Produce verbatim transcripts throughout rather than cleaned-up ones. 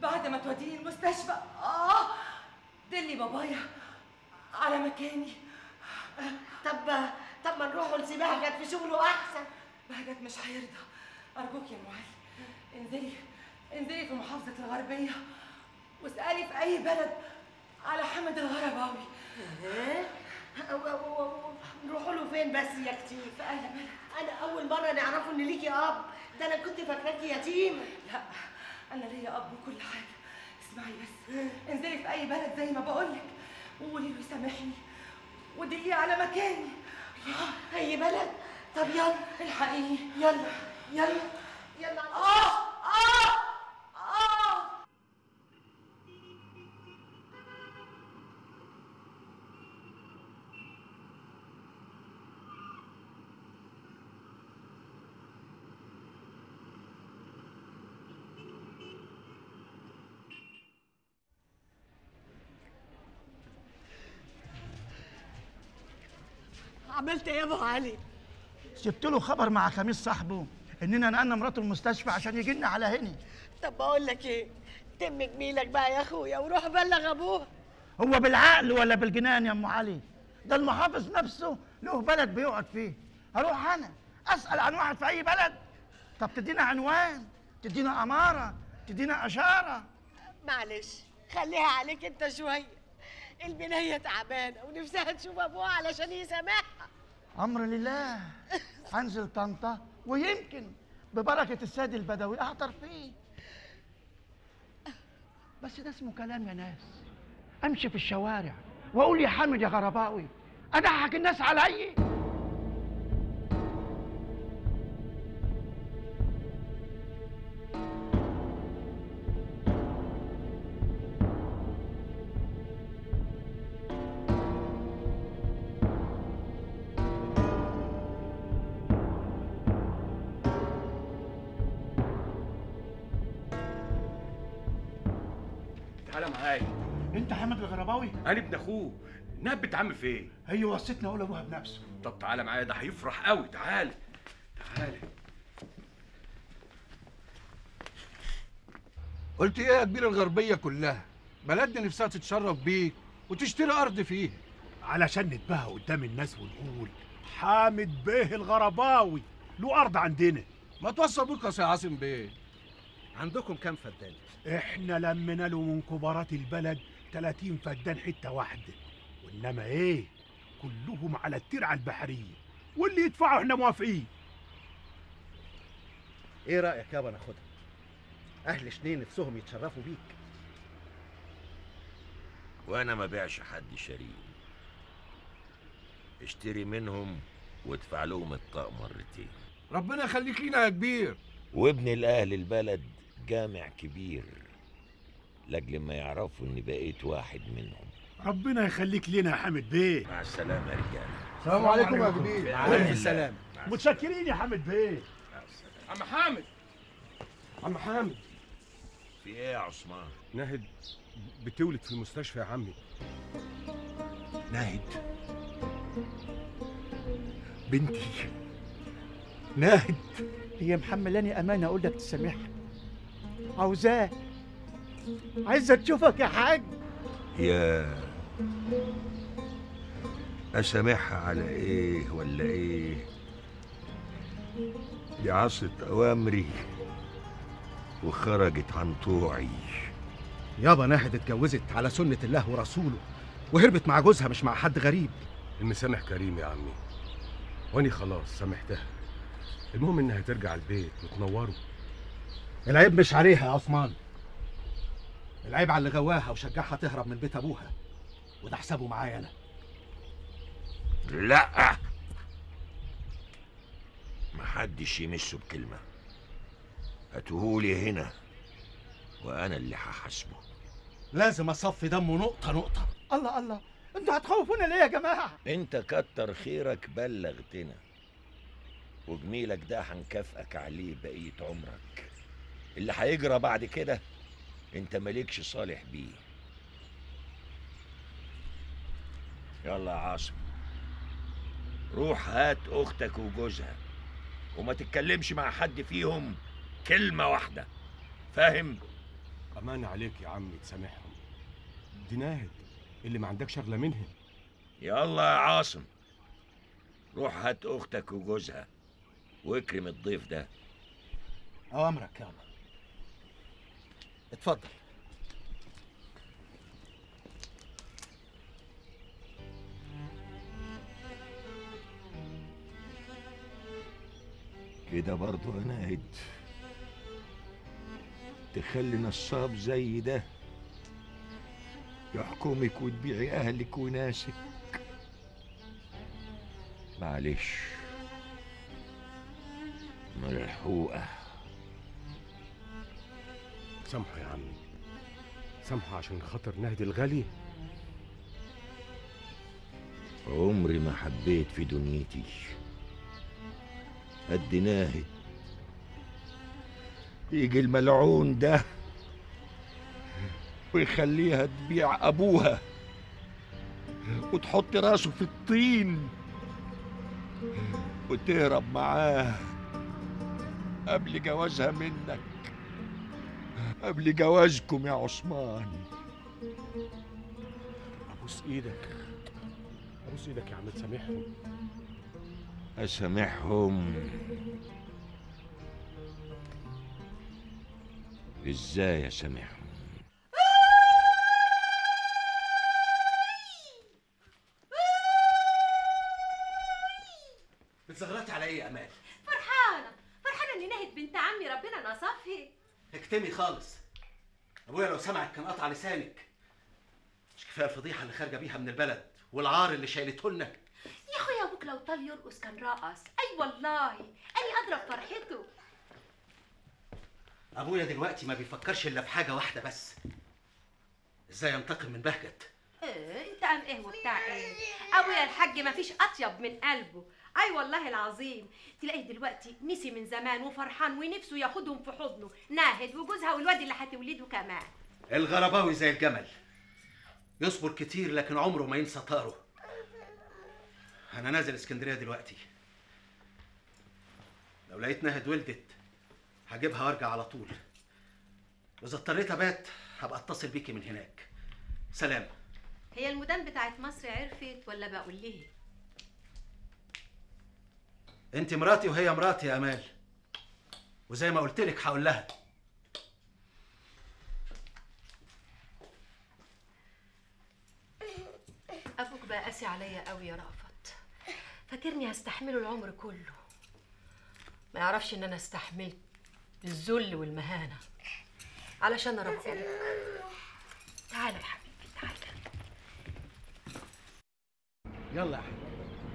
بعد ما توديني المستشفى. اه دلي بابايا على مكاني. طب طب ما نروح ونسيب بهجت في شغله احسن. بهجت مش هيرضى. ارجوك يا ام علي انزلي انزلي في محافظه الغربيه واسالي في اي بلد على حامد الغرباوي. ايه؟ نروحوا له فين بس يا اختي؟ في اي بلد؟ انا اول مره نعرفه ان ليكي اب، ده انا كنت فاكراكي يتيمه. لا انا ليا اب وكل حاجه. اسمعي بس، انزلي في اي بلد زي ما بقولك وقولي له يسامحني ودلي على مكاني. اي بلد؟ طب يلا الحقيني. يلا يلا يلا. اه اه اه عملت ايه يا ابو علي؟ سبت له خبر مع خميس صاحبه اننا نقلنا مراته المستشفى عشان يجي لنا على هنا. طب بقول لك ايه، تم جميلك بقى يا اخويا وروح بلغ ابوها. هو بالعقل ولا بالجنان يا ام علي؟ ده المحافظ نفسه له بلد بيقعد فيه. هروح انا اسال عن واحد في اي بلد؟ طب تدينا عنوان، تدينا اماره، تدينا اشاره. معلش خليها عليك انت شويه، البنيه تعبانه ونفسها تشوف ابوها علشان يسامحها. امر لله. هنزل طنطا ويمكن ببركه السيد البدوي اعطر فيه. بس ده اسمه كلام يا ناس؟ امشي في الشوارع واقول يا حامد يا غرباوي اضحك الناس عليا؟ تعالى معايا. انت حامد الغرباوي؟ انا ابن اخوه. نبت عم فين؟ هي وصيتني اقول ابوها بنفسه. طب تعالى معايا، ده هيفرح قوي. تعالى تعالى. قلت ايه يا كبير الغربيه كلها؟ بلدنا نفسها تتشرف بيك وتشتري ارض فيه علشان نتباهى قدام الناس ونقول حامد بيه الغرباوي له ارض عندنا. ما توصى بيك يا سي عاصم بيه. عندكم كام فدان؟ احنا لمينا له من كبارات البلد تلاتين فدان حته واحده، وانما ايه كلهم على الترعه البحريه، واللي يدفعوا احنا موافقين. ايه رايك يابا ناخدها؟ اهل شنين نفسهم يتشرفوا بيك. وانا ما بيعش حد شريك. اشتري منهم وادفع لهم الطاق مرتين. ربنا يخليك لينا يا كبير. وابن الاهل البلد جامع كبير لاجل ما يعرفوا اني بقيت واحد منهم. ربنا يخليك لنا يا حامد بيه. مع السلامه يا رجاله. السلام عليكم يا كبير. وعليكم السلام. متشكرين يا حامد بيه. عم حامد عم حامد في ايه يا عثمان؟ ناهد بتولد في المستشفى يا عمي. ناهد بنتي ناهد هي محملاني امانه اقول لك تسامحها. عاوزاه، عايزه تشوفك يا حاج. يا اسامحها على ايه ولا ايه؟ دي عصت اوامري وخرجت عن طوعي. يابا ناهد اتجوزت على سنه الله ورسوله وهربت مع جوزها مش مع حد غريب. المسامح كريم يا عمي، واني خلاص سامحتها. المهم انها ترجع البيت وتنوره. العيب مش عليها يا عثمان، العيب على اللي غواها وشجعها تهرب من بيت ابوها، وده حسابه معايا انا. لا، محدش يمسه بكلمه. هاتوهولي هنا وانا اللي هحاسبه. لازم اصفي دمه نقطه نقطه. الله الله، انتوا هتخوفونا ليه يا جماعه؟ انت كتر خيرك بلغتنا، وجميلك ده هنكافئك عليه بقيه عمرك. اللي هيجرى بعد كده انت مالكش صالح بيه. يلا يا عاصم، روح هات اختك وجوزها وما تتكلمش مع حد فيهم كلمه واحده، فاهم؟ أمان عليك يا عمي تسامحهم، دي ناهد اللي ما عندك شغلة منها. يلا يا عاصم، روح هات اختك وجوزها واكرم الضيف ده. اوامرك يابا. اتفضل. كده برضو يا ناهد تخلي نصاب زي ده يحكمك وتبيعي اهلك وناسك؟ معلش ملحوقة. سامحه يا عمي، سامحه عشان خاطر ناهد الغالي. عمري ما حبيت في دنيتي قد ناهد. يجي الملعون ده ويخليها تبيع ابوها وتحط راسه في الطين وتهرب معاه قبل جوازها منك، قبل جوازكم يا عثمان. ابوس ايدك، ابوس ايدك يا عم تسامحهم. اسامحهم ازاي؟ اسامحهم بتزغرطي على ايه يا امال؟ فرحانه فرحانه ان نهد بنت عمي ربنا نصفها. اكتمي خالص، ابويا لو سمعك كان قطع لسانك. مش كفايه الفضيحه اللي خارجه بيها من البلد والعار اللي شايلته لنا. يا اخويا ابوك لو طال يرقص كان رقص. اي والله اني اضرب فرحته. ابويا دلوقتي ما بيفكرش الا في حاجه واحده بس، ازاي ينتقم من بهجت. ايه انت قام ايه وبتاع ايه؟ ابويا الحاج ما فيش اطيب من قلبه. اي والله العظيم تلاقيه دلوقتي نسي من زمان وفرحان ونفسه ياخدهم في حضنه، ناهد وجوزها والواد اللي هتولده كمان. الغرباوي زي الجمل، يصبر كتير لكن عمره ما ينسى طاره. انا نازل اسكندريه دلوقتي، لو لقيت ناهد ولدت هجيبها وارجع على طول، واذا اضطريت ابات هبقى اتصل بيكي من هناك. سلام. هي المدام بتاعت مصر عرفت ولا بقول ليه؟ انت مراتي وهي مراتي يا امال، وزي ما قلت لك هقول لها. ابوك بقى قاسي عليا قوي يا رأفت، فاكرني هستحمله العمر كله. ما يعرفش ان انا استحملت الذل والمهانه علشان اربيك. تعالى يا حبيبي تعالى. يلا يا حبيبي.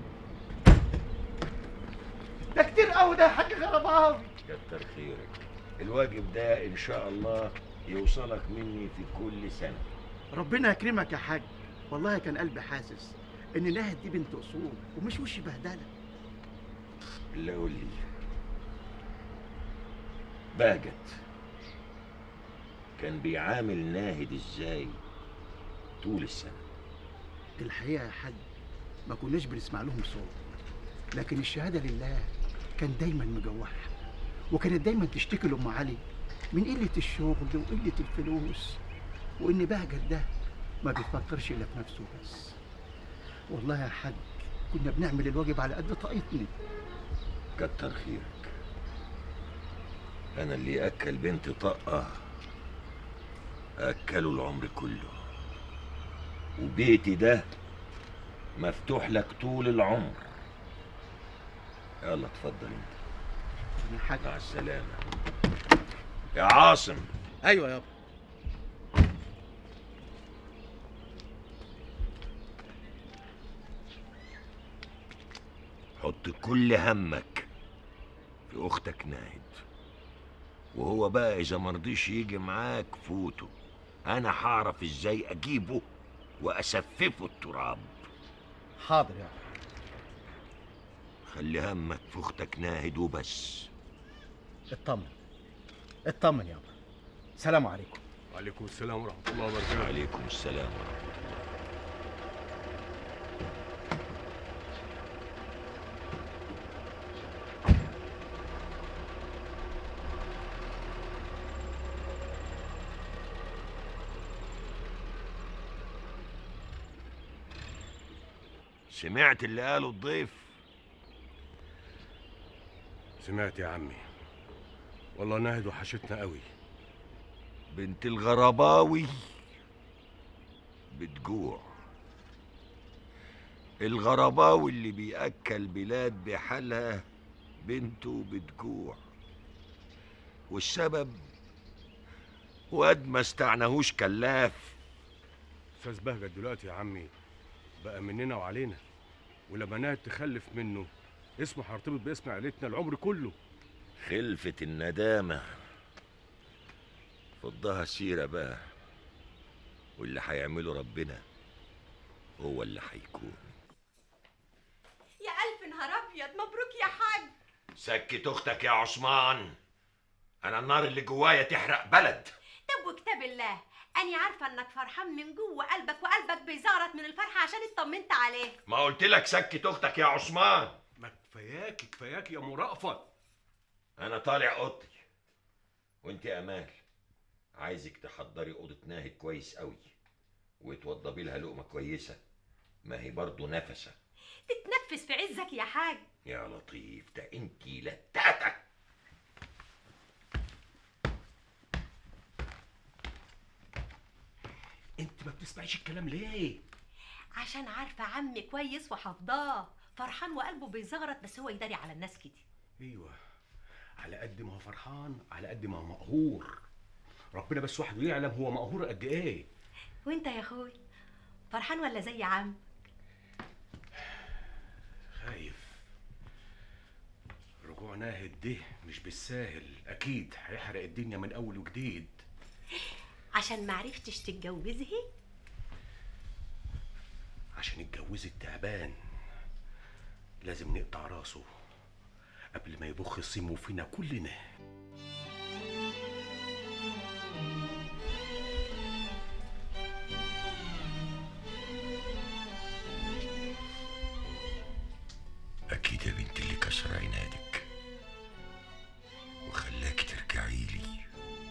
ده كتير قوي ده يا حاج غرباوي. كتر خيرك، الواجب ده ان شاء الله يوصلك مني في كل سنه. ربنا يكرمك يا حاج، والله كان قلبي حاسس ان ناهد دي بنت اصول ومش وش بهدله. اللي قول لي بهجت كان بيعامل ناهد ازاي طول السنه؟ الحقيقه يا حاج ما كناش بنسمع لهم صوت، لكن الشهاده لله كان دايما مجوعها، وكانت دايما تشتكي لام علي من قله الشغل وقله الفلوس، وان بهجت ده ما بيفكرش الا في نفسه بس. والله يا حاج كنا بنعمل الواجب على قد طاقتنا. كتر خيرك، انا اللي اكل بنت طاقه اكله العمر كله، وبيتي ده مفتوح لك طول العمر. يلا اتفضل انت. يا حاج مع السلامه يا عاصم. ايوه يابا. حط كل همك في اختك ناهد، وهو بقى اذا مرضيش يجي معاك فوته، انا هعرف ازاي اجيبه واسففه التراب. حاضر يابا. خلي همك في اختك ناهد وبس. اطمن اطمن يابا. سلام عليكم. وعليكم السلام ورحمه الله وبركاته. وعليكم السلام ورحمه الله. سمعت اللي قاله الضيف؟ سمعت يا عمي، والله ناهد وحشتنا قوي. بنت الغرباوي بتجوع. الغرباوي اللي بيأكل بلاد بحالها بنته بتجوع، والسبب واد ما استعناهوش كلاف. استاذ بهجت دلوقتي يا عمي بقى مننا وعلينا، ولما ناهد تخلف منه اسمه هيرتبط باسم عيلتنا العمر كله. خلفة الندامة فضها سيرة بقى، واللي هيعمله ربنا هو اللي هيكون. يا ألف نهار أبيض، مبروك يا حاج. سكت أختك يا عثمان، أنا النار اللي جوايا تحرق بلد. طب وكتاب الله، أنا عارفة إنك فرحان من جوه قلبك، وقلبك بيزغرط من الفرحة عشان اطمنت عليه. ما قلت لك سكت أختك يا عثمان؟ ما كفاياكي كفاياكي يا ام رأفت. أنا طالع أوضتي، وأنت يا أمال عايزك تحضري أوضة ناهد كويس قوي، وتوضبي لها لقمة كويسة، ما هي برضه نفسة. تتنفس في عزك يا حاج. يا لطيف، ده أنت لتاتة. انت ما بتسمعيش الكلام ليه؟ عشان عارفة عمي كويس وحافظاه، فرحان وقلبه بيزغرط، بس هو يداري على الناس كده. ايوه، على قد ما هو فرحان على قد ما هو مقهور. ربنا بس وحده يعلم هو مقهور قد ايه. وانت يا اخوي فرحان ولا زي عم؟ خايف. رجوع ناهد ده مش بالساهل، اكيد هيحرق الدنيا من اول وجديد. عشان معرفتش تتجوزه؟ عشان اتجوزت تعبان لازم نقطع راسه قبل ما يبخ سمه فينا كلنا. أكيد يا بنت اللي كسر عنادك وخلاك ترجعي لي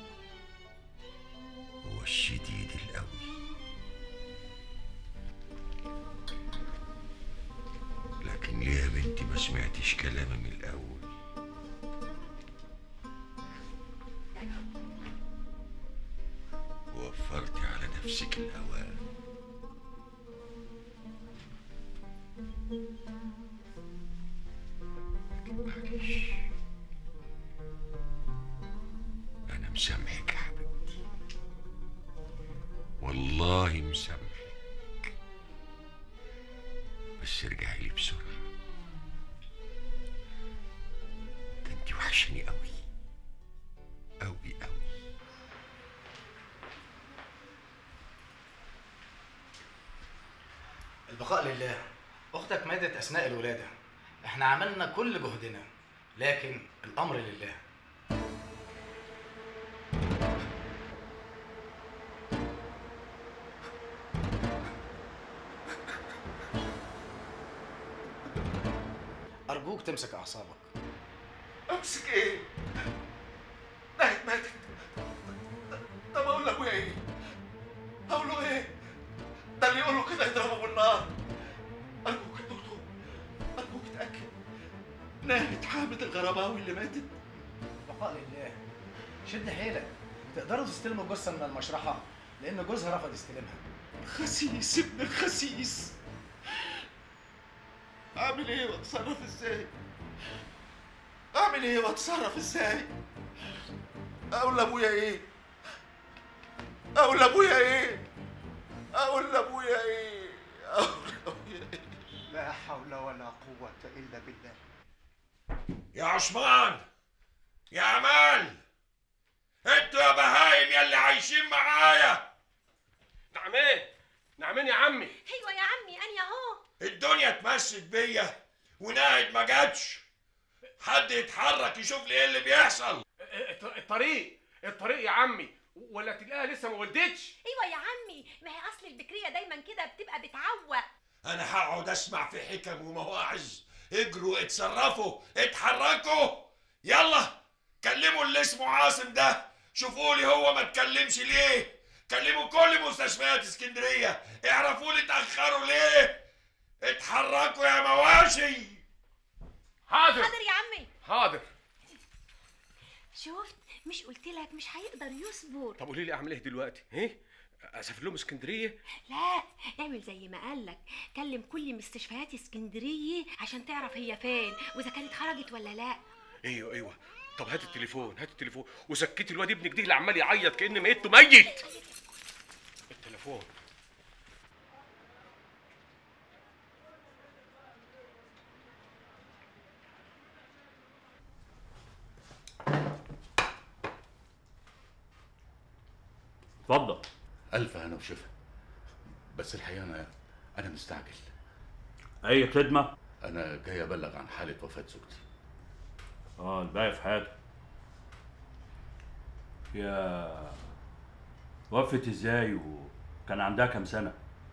هو الشديد القوي، لكن ليه يا بنتي ما سمعتش كلامي من الأول؟ ووفرتي على نفسك الأوان. معلش، أنا مسامحك يا حبيبتي، والله مسامحك، بس ارجعي لي بسرعة، ده انتي وحشاني قوي قوي قوي. البقاء لله. اختك ماتت اثناء الولاده، احنا عملنا كل جهدنا، لكن الامر لله. ارجوك تمسك اعصابك. امسك ايه؟ ناهد ماتت. طب اقول لابويا ايه؟ اقول له ايه؟ ده اللي يقول له كده يضربه بالنار. ارجوك يا دكتور، ارجوك اتاكد ناهد حامد الغرباوي اللي ماتت. البقاء لله. شد حيلك، تقدروا تستلموا الجثه من المشرحه لان جوزها رفض يستلمها. خسيس ابن الخسيس، اعمل ايه واتصرف ازاي؟ اعمل ايه واتصرف ازاي؟ اقول لابويا ايه؟ اقول لابويا ايه؟ اقول لابويا ايه؟ اقول لابويا ايه؟ لا حول ولا قوة إلا بالله. يا عثمان، يا أمال، انتوا يا بهايم يا اللي عايشين معايا. نعمين نعمين يا عمي. ايوه يا عمي انا اهو. الدنيا اتمست بيا وناهد ما جاتش. حد يتحرك يشوف لي ايه اللي بيحصل. الطريق الطريق يا عمي، ولا تلاقيها لسه ما ولدتش. ايوه يا عمي، ما هي اصل البكريه دايما كده بتبقى بتعوق. انا هقعد اسمع في حكم ومواعظ؟ اجروا اتصرفوا اتحركوا، يلا كلموا اللي اسمه عاصم ده، شوفوا لي هو ما اتكلمش ليه. كلموا كل مستشفيات اسكندريه، اعرفوا لي اتاخروا ليه. اتحركوا يا مواشي. حاضر حاضر يا عمي. حاضر. شفت؟ مش قلت لك مش هيقدر يصبر. طب قولي لي اعمل ايه دلوقتي؟ ايه؟ اسافر لهم اسكندريه؟ لا، اعمل زي ما قالك، كلم كل مستشفيات اسكندريه عشان تعرف هي فين واذا كانت خرجت ولا لا. ايوه ايوه. طب هات التليفون، هات التليفون وسكتي الواد ابنك ده اللي عمال يعيط كأن ميته ميت. التليفون. اتفضل. ألف هنا وشفا، بس الحقيقة أنا أنا مستعجل. أي خدمة؟ أنا جاي أبلغ عن حالة وفاة زوجتي. اه الباقي في حياته. يا وفت ازاي وكان عندها كام سنة؟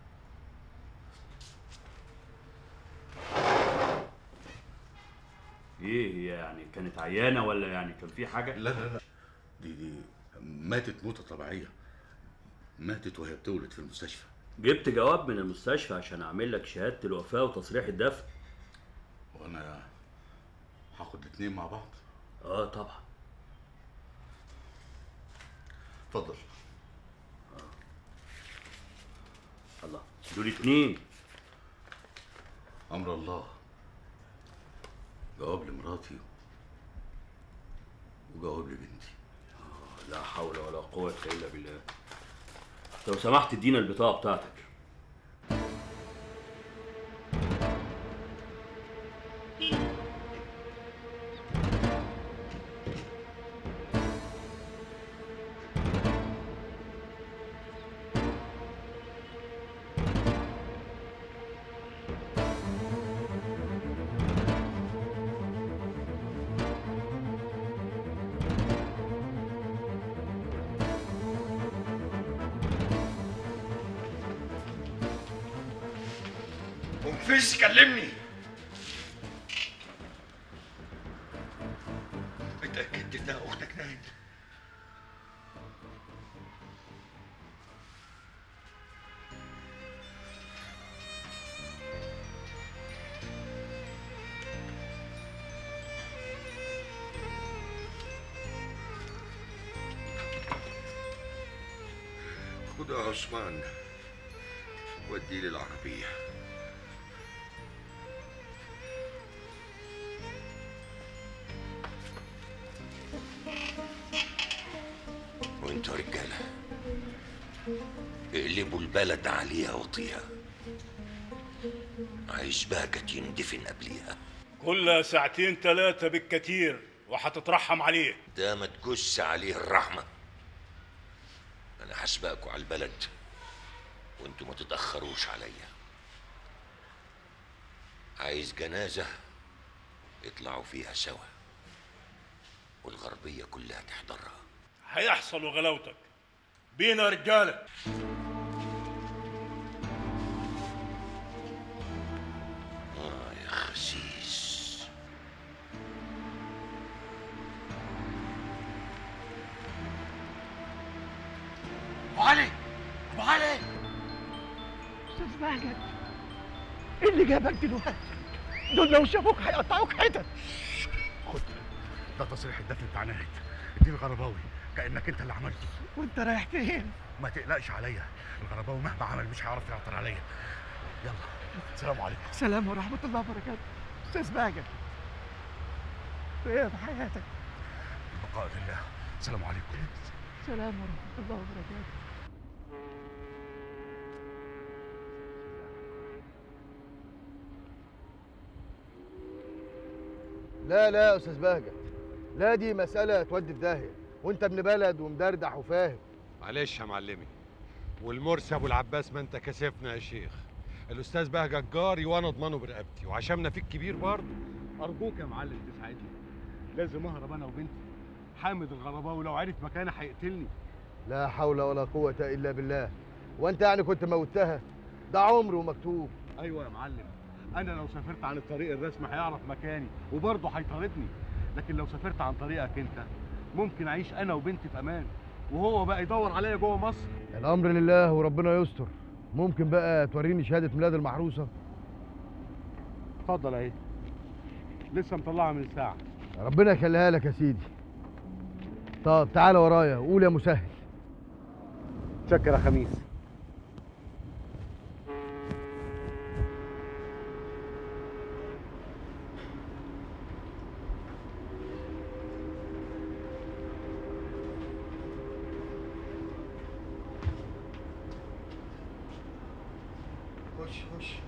ايه هي يعني كانت عيانة ولا يعني كان في حاجة؟ لا لا لا، دي دي ماتت موتة طبيعية، ماتت وهي بتولد في المستشفى. جبت جواب من المستشفى عشان اعمل لك شهادة الوفاة وتصريح الدفن. وانا هاخد الاتنين مع بعض؟ اه طبعا. اتفضل. آه. الله، دول اتنين. امر الله. جواب لمراتي وجواب لبنتي. آه لا حول ولا قوة الا بالله. لو سمحت ادينا البطاقة بتاعتك. مفيش كلمني. اتأكدت انها اختك ناهد؟ خد يا عثمان ودي لي العربية. وانتوا رجالة اقلبوا البلد عليها وطيها، عايش بهجة يندفن قبليها. كلها ساعتين ثلاثة بالكتير وهتترحم عليه. ده ما تجس عليه الرحمة. انا هسبقكوا على البلد وانتوا ما تتأخروش عليا. عايز جنازة يطلعوا فيها سوا والغربية كلها تحضرها. هيحصل وغلاوتك بينا رجالة. اه يا خسيس. ابو علي، ابو علي. استاذ ماجد، ايه اللي جابك دلوقتي؟ دول لو شافوك هيقطعوك حتت. خد ده تصريح الدفن بتاع ناهد، اديني الغرباوي كانك انت اللي عملته. وانت رايح فين؟ ما تقلقش عليا، الغرباوي مهما عمل مش هيعرف يعطر عليا. يلا السلام عليكم. السلام ورحمه الله وبركاته. استاذ ماجد، ايه في حياتك؟ البقاء لله. السلام عليكم. السلام ورحمه الله وبركاته. لا لا يا استاذ بهجت، لا دي مسألة تودي في داهية، وانت ابن بلد ومدردح وفاهم. معلش يا معلمي، والمرسي ابو العباس ما انت كسفنا يا شيخ. الاستاذ بهجت جاري وانا اضمنه برقبتي، وعشمنا فيك كبير برضه. ارجوك يا معلم تساعدني، لازم اهرب انا وبنتي. حامد الغرباوي لو عرف مكاني هيقتلني. لا حول ولا قوة الا بالله. وانت يعني كنت موتها؟ ده عمر ومكتوب. ايوه يا معلم، انا لو سافرت عن الطريق الرسمي هيعرف مكاني وبرضه هيطاردني، لكن لو سافرت عن طريقك انت ممكن اعيش انا وبنتي في امان، وهو بقى يدور عليا جوه مصر. الامر لله وربنا يستر. ممكن بقى توريني شهادة ميلاد المحروسة؟ اتفضل اهي، لسه مطلعها من ساعه. ربنا يخليها لك يا سيدي. طب تعالى ورايا، قول يا مسهل. شكر يا خميس. خش خش.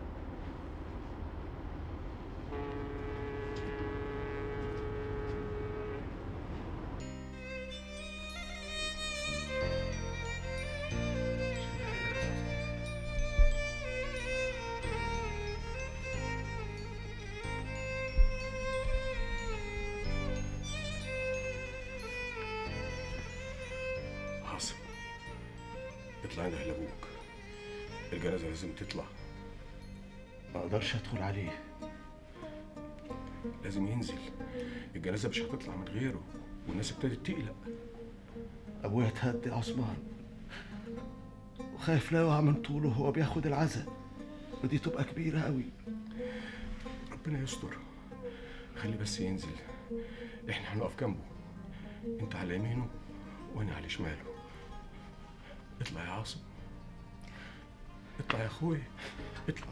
عاصم، اطلع انده لابوك، الجنازه لازم تطلع. ما اقدرش ادخل عليه. لازم ينزل، الجنازه مش هتطلع من غيره، والناس ابتدت تقلق. ابويا اتهد يا عثمان، وخايف لا يقع من طوله وهو بياخد العزاء، ودي تبقى كبيره قوي. ربنا يستر، خليه بس ينزل، احنا هنقف جنبه، انت على يمينه وانا على شماله. اطلع يا عاصم، اطلع يا اخويا، اطلع.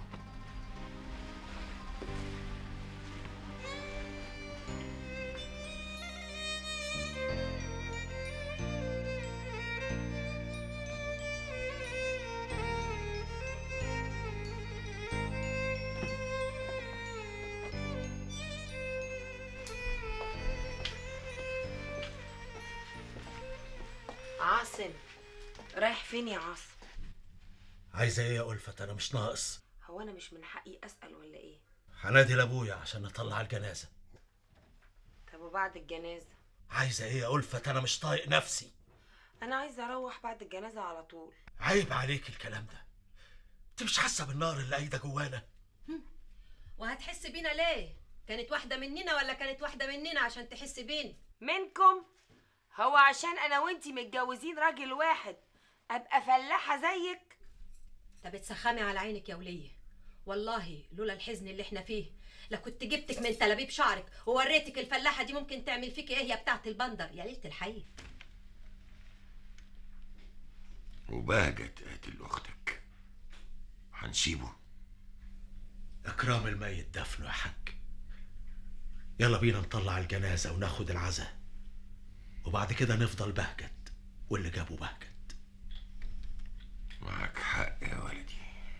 عاصم، رايح فين يا عاصم؟ عايزه ايه يا ألفت؟ انا مش ناقص. هو انا مش من حقي اسال ولا ايه؟ هنادي لابويا عشان نطلع الجنازه. طب وبعد الجنازه؟ عايزه ايه يا ألفت؟ انا مش طايق نفسي. انا عايزه اروح بعد الجنازه على طول. عيب عليك الكلام ده، انت مش حاسه بالنار اللي قايده جوانا؟ وهتحس بينا ليه؟ كانت واحده مننا ولا كانت واحده مننا عشان تحس بينا؟ منكم؟ هو عشان انا وانتي متجوزين راجل واحد ابقى فلاحه زيك؟ طب بتسخمي على عينك يا وليه، والله لولا الحزن اللي احنا فيه لكنت جبتك من تلابيب شعرك ووريتك الفلاحه دي ممكن تعمل فيك ايه يا بتاعه البندر يا ليله الحي. وبهجت قاتل اختك، هنسيبه؟ اكرام الميت دفنه يا حاج. يلا بينا نطلع الجنازه وناخد العزاء، وبعد كده نفضل بهجت واللي جابه بهجت. معك حق يا ولدي.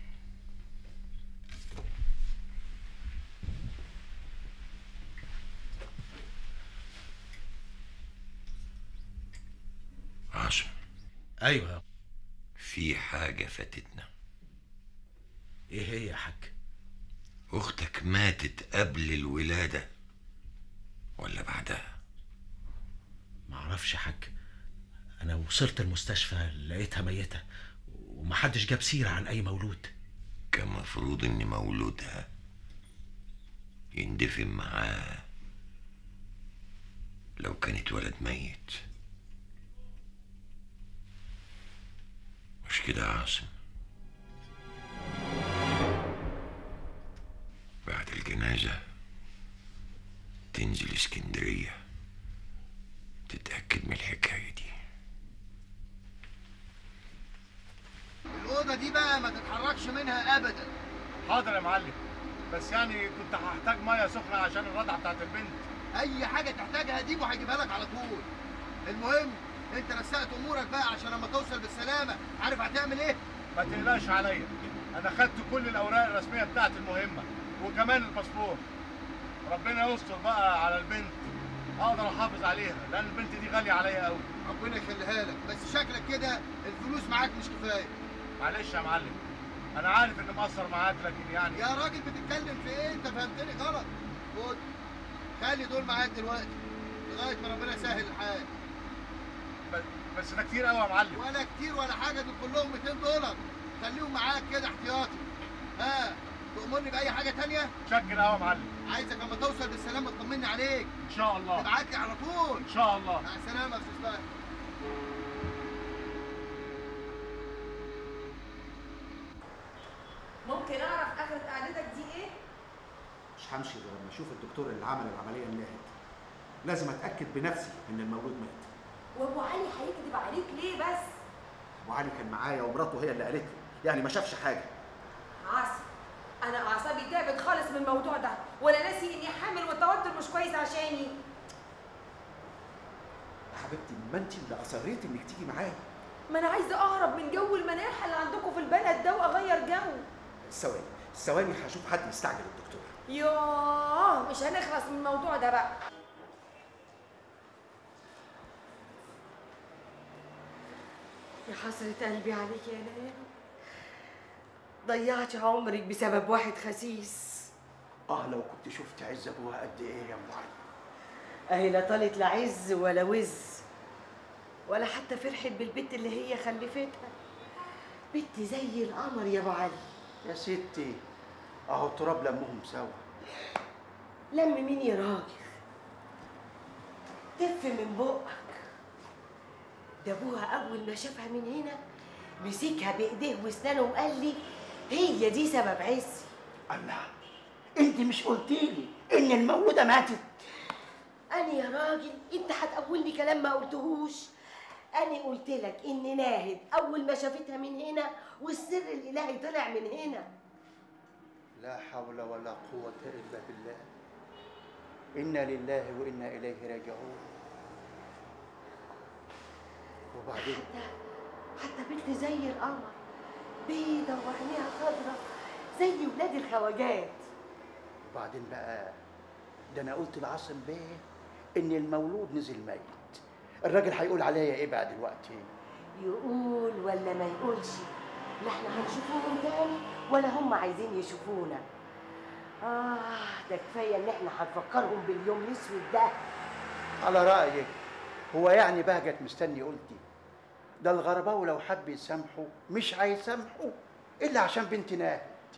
عاصم. ايوه. في حاجة فاتتنا. ايه هي يا حاج؟ اختك ماتت قبل الولادة ولا بعدها؟ معرفش يا حاج، انا وصلت المستشفى لقيتها ميتة ومحدش جاب سيرة عن اي مولود. كان مفروض ان مولودها يندفن معاه لو كانت ولد ميت، مش كده يا عاصم؟ بعد الجنازة تنزل اسكندرية تتأكد من الحكاية دي. الأوضة دي بقى ما تتحركش منها أبدا. حاضر يا معلم، بس يعني كنت هحتاج ميه سخنه عشان الرضعه بتاعت البنت. أي حاجة تحتاجها دي وهجيبها لك على طول. المهم أنت رسقت أمورك بقى عشان لما توصل بالسلامة عارف هتعمل إيه؟ ما تقلقش عليا، أنا خدت كل الأوراق الرسمية بتاعتي المهمة وكمان الباسبور. ربنا يستر بقى على البنت، أقدر أحافظ عليها لأن البنت دي غالية عليا أوي. ربنا يخليها لك، بس شكلك كده الفلوس معاك مش كفاية. معلش يا معلم، أنا عارف إني مقصر معاك لكن يعني يا راجل بتتكلم في إيه؟ أنت فهمتني غلط. خد خلي دول معاك دلوقتي لغاية ما ربنا يسهل الحال. بس ده كتير قوي يا معلم. ولا كتير ولا حاجة، دول كلهم مئتين دولار، خليهم معاك كده احتياطي. ها تأمرني بأي حاجة تانية؟ شكر قوي يا معلم. عايزك لما توصل بالسلامة تطمني عليك. إن شاء الله. تبعت لي على طول. إن شاء الله. مع السلامة يا أستاذ بهجت. ممكن اعرف اخرة قعدتك دي ايه؟ همشي غير لما اشوف الدكتور اللي عمل العمليه الناهد. لازم اتاكد بنفسي ان المولود مات. وابو علي هيكذب عليك ليه بس؟ ابو علي كان معايا ومراته هي اللي قالت له، يعني ما شافش حاجه. عاصم، انا اعصابي تعبت خالص من الموضوع ده، وانا ناسي اني حامل والتوتر مش كويس عشاني. يا حبيبتي ما انت اللي اصريتي انك تيجي معايا. ما انا عايزه اهرب من جو المناحه اللي عندكم في البلد ده واغير جو. ثواني ثواني هشوف حد يستعجل الدكتور. يوه مش هنخلص من الموضوع ده بقى. يا حسرة قلبي عليك يا نانا، ضيعتي عمرك بسبب واحد خسيس. اه لو كنت شفت عز ابوها قد ايه يا ام علي. اهي لا طالت لا عز ولا وز ولا حتى فرحت بالبت اللي هي خلفتها. بنت زي القمر يا ابو علي. يا ستي اهو التراب لمهم سوا. لم مين يا راجل؟ تف من بقك. ده ابوها اول ما شافها من هنا مسكها بايديه واسنانه وقال لي هي دي سبب عزي. الله، انت مش قلتيلي ان المولوده ماتت؟ انا يا راجل انت هتقولني كلام ما قلتهوش. انا قلت لك ان ناهد اول ما شافتها من هنا والسر الالهي طلع من هنا. لا حول ولا قوه الا بالله. انا لله وانا اليه راجعون. وبعدين حتى حتى بنت زي القمر بيضه وعينيها خضرا زي ولاد الخواجات. وبعدين بقى ده انا قلت لعاصم بيه ان المولود نزل ميت. الراجل هيقول عليا ايه بقى دلوقتي؟ يقول ولا ما يقولش، لا احنا هنشوفوهم تاني ولا هم عايزين يشوفونا. اه ده كفايه ان احنا هنفكرهم باليوم الاسود ده. على رايك هو يعني بهجت مستني قلتي؟ ده الغرباوي لو حب يسامحوا مش هيسامحوا الا عشان بنت ناهد.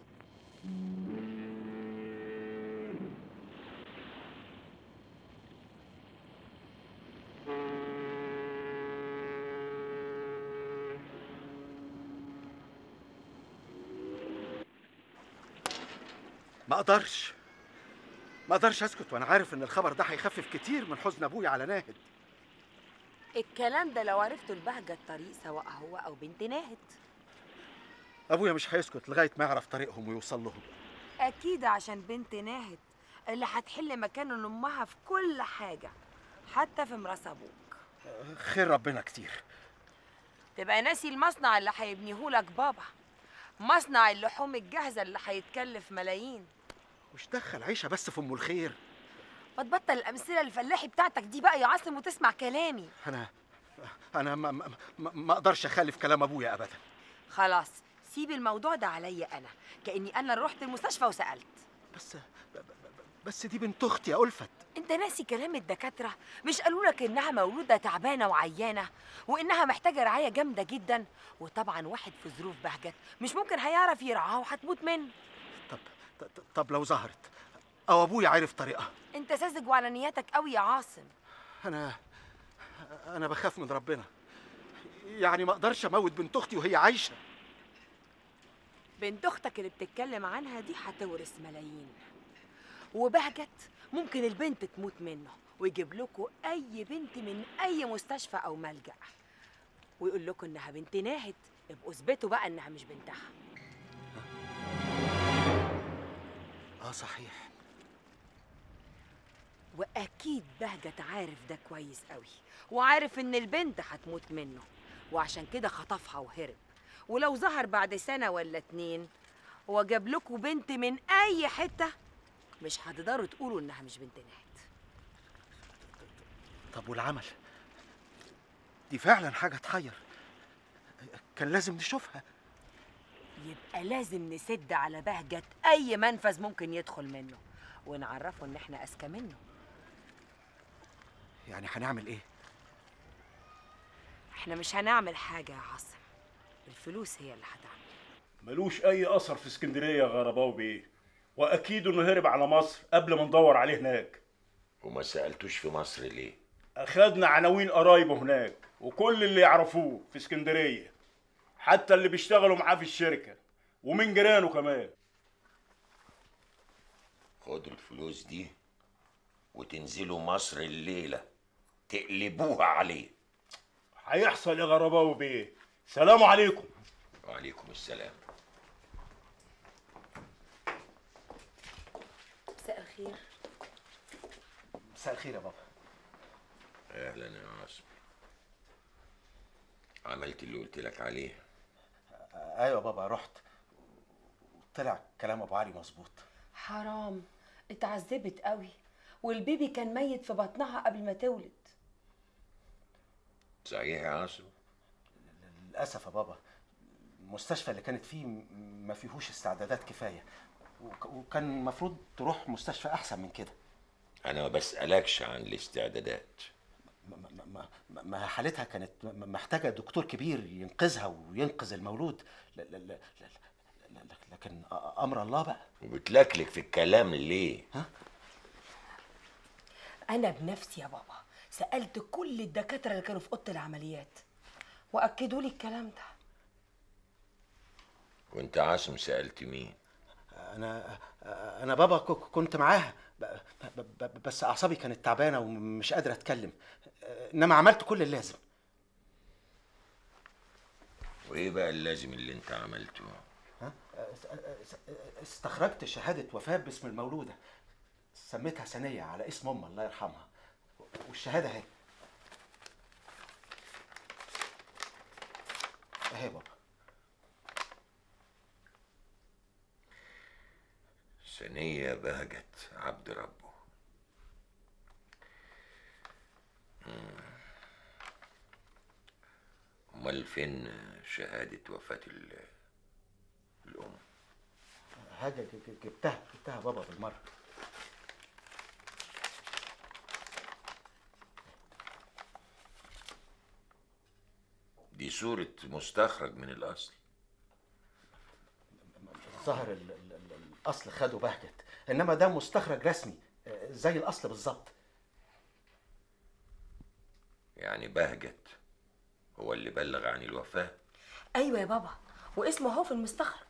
ما اقدرش ما اقدرش اسكت وانا عارف ان الخبر ده هيخفف كتير من حزن ابويا على ناهد. الكلام ده لو عرفتوا البهجة الطريق سواء هو أو بنت ناهد. ابويا مش هيسكت لغايه ما يعرف طريقهم ويوصل لهم. أكيد عشان بنت ناهد اللي هتحل مكان أمها في كل حاجة حتى في ميراث أبوك. خير ربنا كتير. تبقى ناسي المصنع اللي هيبنيهولك بابا، مصنع اللحوم الجاهزة اللي هيتكلف ملايين. وش دخل عيشة بس في ام الخير؟ ما تبطل الأمثلة الفلاحي بتاعتك دي بقى يا عاصم وتسمع كلامي. انا انا ما, ما, ما اقدرش اخالف كلام ابويا ابدا. خلاص سيب الموضوع ده عليا انا، كاني انا اللي رحت المستشفى وسالت. بس بس دي بنت اختي يا ألفت. انت ناسي كلام الدكاتره؟ مش قالوا لك انها مولوده تعبانه وعيانه وانها محتاجه رعايه جامده جدا، وطبعا واحد في ظروف بهجت مش ممكن هيعرف يرعاها وهتموت منه. طب طب لو ظهرت او ابويا عرف طريقها؟ انت ساذج وعلى نياتك قوي يا عاصم. انا انا بخاف من ربنا، يعني ما اقدرش اموت بنت اختي وهي عايشه. بنت اختك اللي بتتكلم عنها دي هتورث ملايين، وبهجت ممكن البنت تموت منه ويجيب لكم اي بنت من اي مستشفى او ملجأ ويقول لكم انها بنت ناهد، ابقوا اثبتوا بقى انها مش بنتها. اه صحيح. واكيد بهجت عارف ده كويس قوي، وعارف ان البنت هتموت منه، وعشان كده خطفها وهرب. ولو ظهر بعد سنه ولا اتنين وجاب لكم بنت من اي حته مش هتقدروا تقولوا انها مش بنت ناهد. طب والعمل؟ دي فعلا حاجه تحير، كان لازم نشوفها. يبقى لازم نسد على بهجت اي منفذ ممكن يدخل منه ونعرفه ان احنا اذكى منه. يعني هنعمل ايه؟ احنا مش هنعمل حاجه يا عاصم، الفلوس هي اللي هتعمل. ملوش اي اثر في اسكندريه يا غرباوي بيه، واكيد انه هرب على مصر قبل ما ندور عليه هناك. وما سالتوش في مصر ليه؟ اخدنا عناوين قرايبه هناك وكل اللي يعرفوه في اسكندريه، حتى اللي بيشتغلوا معاه في الشركه ومن جيرانه كمان. خدوا الفلوس دي وتنزلوا مصر الليلة تقلبوها عليه. هيحصل يا غرباوي بيه. سلام عليكم. وعليكم السلام. مساء الخير. مساء الخير يا بابا. اهلا يا عاصم. عملت اللي قلت لك عليه؟ ايوه بابا، رحت طلع كلام ابو علي مظبوط. حرام، اتعذبت قوي والبيبي كان ميت في بطنها قبل ما تولد. صحيح يا عاصم؟ للاسف يا بابا، المستشفى اللي كانت فيه ما فيهوش استعدادات كفايه، وكان المفروض تروح مستشفى احسن من كده. انا ما بسألكش عن الاستعدادات. ما, ما, ما حالتها كانت محتاجه دكتور كبير ينقذها وينقذ المولود. لا لا لا لا لكن امر الله بقى. وبتلكلك في الكلام ليه؟ ها؟ انا بنفسي يا بابا سالت كل الدكاتره اللي كانوا في اوضه العمليات واكدوا لي الكلام ده. وانت عاصم سألت مين؟ انا انا بابا كنت معاها، بس اعصابي كانت تعبانه ومش قادره اتكلم، انما عملت كل اللازم. وايه بقى اللازم اللي انت عملته؟ ها؟ استخرجت شهاده وفاه باسم المولوده، سميتها ثانيه على اسم امها الله يرحمها، والشهاده اهي. اهي بابا. ثانية بهجت عبد ربه. امال فين شهادة وفاة الأم؟ حاجة جبتها جبتها بابا بالمرة. دي صورة مستخرج من الأصل. ظهر الأصل خده بهجت، إنما ده مستخرج رسمي زي الأصل بالظبط. يعني بهجت هو اللي بلغ عن الوفاة؟ أيوة يا بابا، واسمه هو في المستخرج.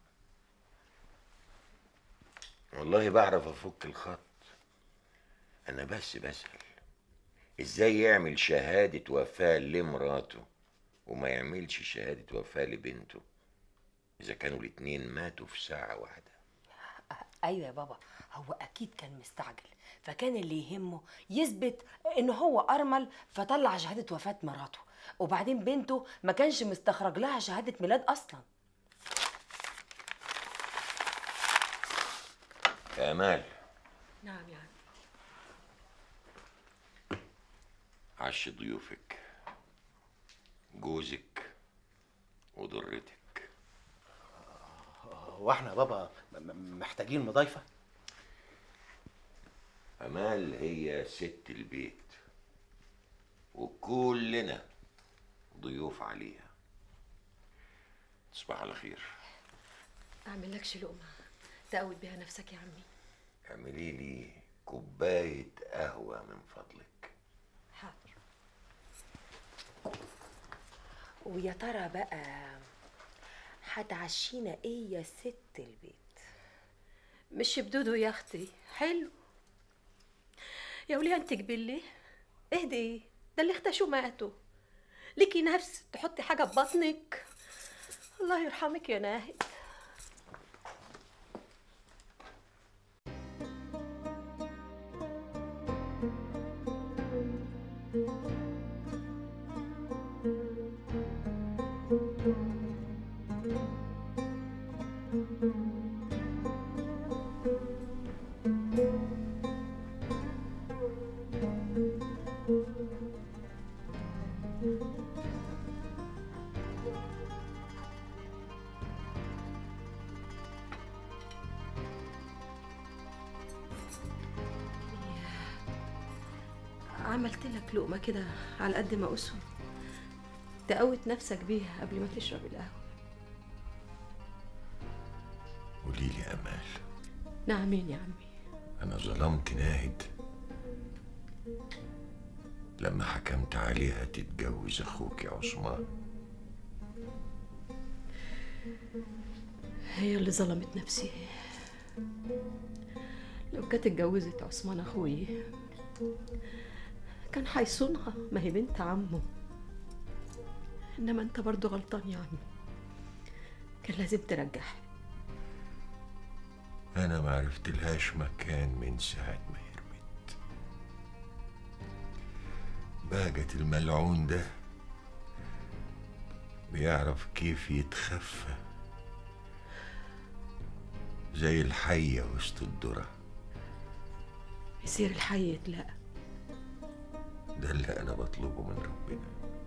والله بعرف أفك الخط. أنا بس بسأل إزاي يعمل شهادة وفاة لمراته وما يعملش شهادة وفاة لبنته إذا كانوا الاتنين ماتوا في ساعة واحدة؟ أيوة يا بابا، هو أكيد كان مستعجل، فكان اللي يهمه يثبت إن هو أرمل فطلع شهادة وفاة مراته، وبعدين بنته ما كانش مستخرج لها شهادة ميلاد أصلا. يا أمال. نعم يعني. عش ضيوفك، جوزك وضرتك. واحنا يا بابا محتاجين مضايفة؟ أمال هي ست البيت وكلنا ضيوف عليها. تصبح على خير. أعمل لكش لقمة تقوي بيها نفسك يا عمي. اعملي لي كوباية قهوة من فضلك. حاضر. ويا ترى بقى هتعشينا ايه يا ست البيت؟ مش بدودو يا اختي، حلو يا وليه انت بالله. اهدي ايه ده اللي اختشوا ماتوا، ليكي نفس تحطي حاجه في بطنك. الله يرحمك يا ناهد. عملت لك لقمه كده على قد ما اسهم تقوت نفسك بيها قبل ما تشرب القهوه. قولي لي امال. نعمين يا عمي. انا ظلمت ناهد لما حكمت عليها تتجوز اخوك يا عثمان. هي اللي ظلمت نفسي كانت اتجوزت عثمان اخوي كان هيصونها، ما هي بنت عمه. انما انت برضو غلطان يا عم، كان لازم ترجعها. انا ما عرفتلهاش مكان من ساعة ما هربت. باجت الملعون ده بيعرف كيف يتخفى زي الحية وسط الذرة. يصير الحي يتلاقى. ده اللي انا بطلبه من ربنا،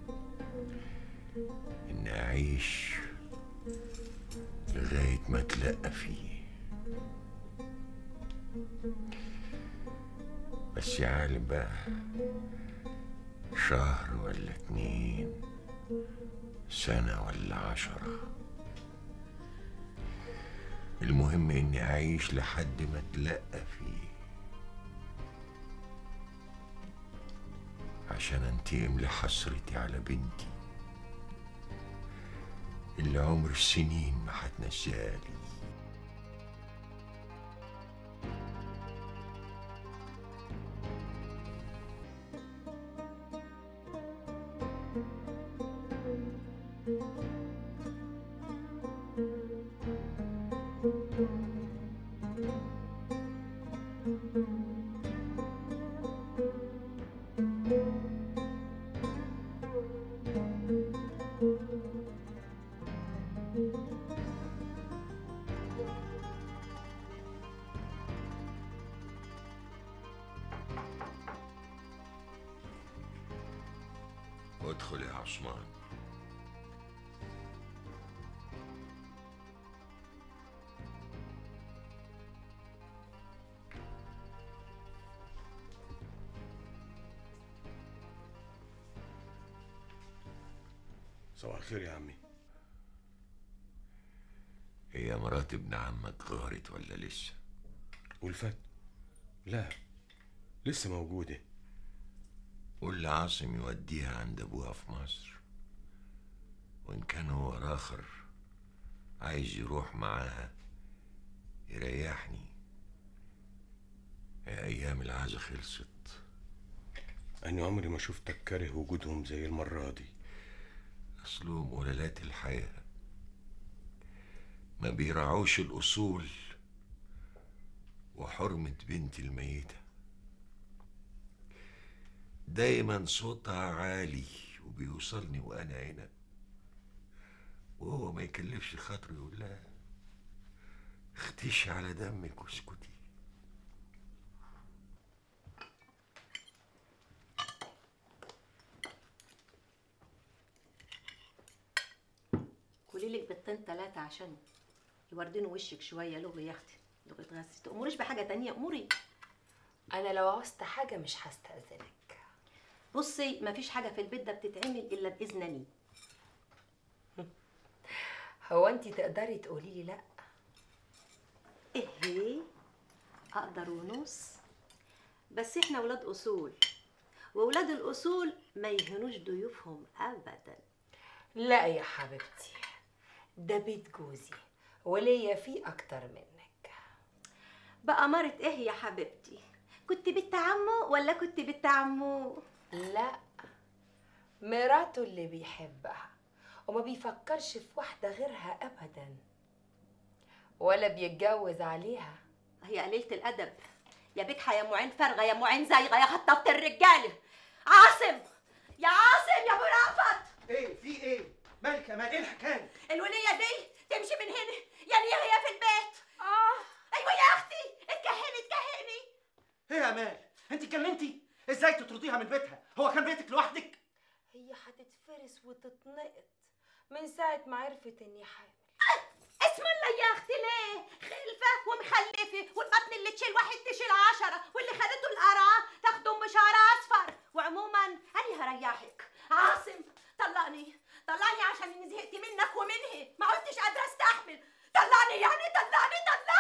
اني اعيش لغاية ما اتلقى فيه. بس يا عالم بقى، شهر ولا اتنين، سنة ولا عشرة، المهم اني اعيش لحد ما اتلقى فيه عشان انتقم لحسرتي على بنتي اللي عمر السنين ما هتنساها لي. ادخل يا عثمان. صباح الخير يا عمي. هي مرات ابن عمك غارت ولا لسه؟ والفت؟ لا لسه موجودة. قول لعاصم يوديها عند ابوها في مصر، وان كان هو راخر عايز يروح معاها يريحني. يا ايام العزا خلصت. انا عمري ما شفتك كاره وجودهم زي المرة دي. اصلهم قلالات الحياة، ما بيراعوش الاصول وحرمة بنتي الميتة. دايما صوتها عالي وبيوصلني وانا هنا، وهو ما يكلفش خاطره يقول لها اختشي على دمك واسكتي. كلي لك بيضتين تلاتة عشان يوردنوا وشك شويه. لغي يا اختي، لغي تغسي. تأمريش بحاجه تانية، اموري. انا لو عوزت حاجه مش هستأذنك. بصي، مفيش حاجه في البيت ده بتتعمل الا باذنني. هو انت تقدري تقولي لي لا؟ ايه اقدر ونص، بس احنا ولاد اصول، واولاد الاصول ما يهنوش ضيوفهم ابدا. لا يا حبيبتي، ده بيت جوزي وليا فيه اكتر منك. بأمارة ايه يا حبيبتي؟ كنت بنت عمه ولا كنت بنت عمه؟ لا، مراته اللي بيحبها وما بيفكرش في واحدة غيرها أبدا، ولا بيتجوز عليها. هي قليلة الأدب يا بجحة، يا معين فارغة، يا معين زايغة، يا خطافة الرجالة. عاصم يا عاصم يا أبو رأفت. ايه في ايه؟ مالك يا مال؟ ايه الحكاية؟ الولية دي تمشي من هنا، يعني هي في البيت. اه ايوه يا اختي، اتكهني اتكهني. ايه يا مال؟ انت اتجننتي؟ ازاي تطرديها من بيتها؟ هو كان بيتك لوحدك؟ هي هتتفرس وتتنقط من ساعة ما عرفت اني حامل. اسم الله يا اختي، ليه؟ خلفة ومخلفة، والبطن اللي تشيل واحد تشيل عشرة، واللي خدته القرعة تاخده بشعر اصفر. وعموما انا هريحك. عاصم طلقني طلقني عشان اني زهقت منك ومنه، ما عدتش قادرة استحمل. طلقني يعني طلقني طلقني.